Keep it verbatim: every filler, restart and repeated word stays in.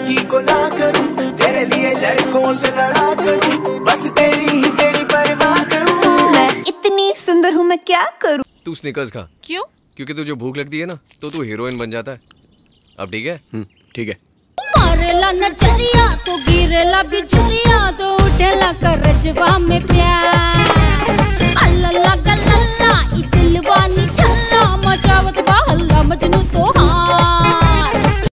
लड़की को ना करूं, तेरे लिए लड़कों से लड़ा करूं, बस तेरी ही तेरी परवाह करूं। मैं इतनी सुंदर हूँ, मैं क्या करूँ? तू स्निकर्स खा। क्यों? क्योंकि तुझे भूख लगती है ना तो तू हीरोइन बन जाता है। अब ठीक है? हम्म ठीक है। मारेला नजरिया तो गिरेला बिजुरिया तो उठेला करजवा में प्यार।